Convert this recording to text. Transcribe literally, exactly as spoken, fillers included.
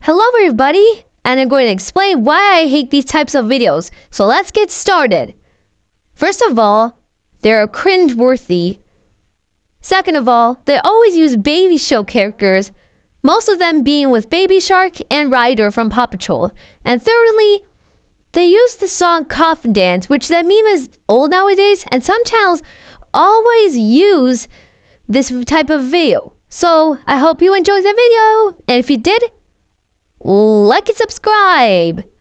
Hello everybody, and I'm going to explain why I hate these types of videos. So let's get started. First of all, they're cringe-worthy. Second of all, they always use baby show characters, most of them being with Baby Shark and Ryder from Paw Patrol. And thirdly, they use the song Coffin Dance, which that meme is old nowadays, and some channels always use this type of video. So I hope you enjoyed the video, and if you did, like and subscribe.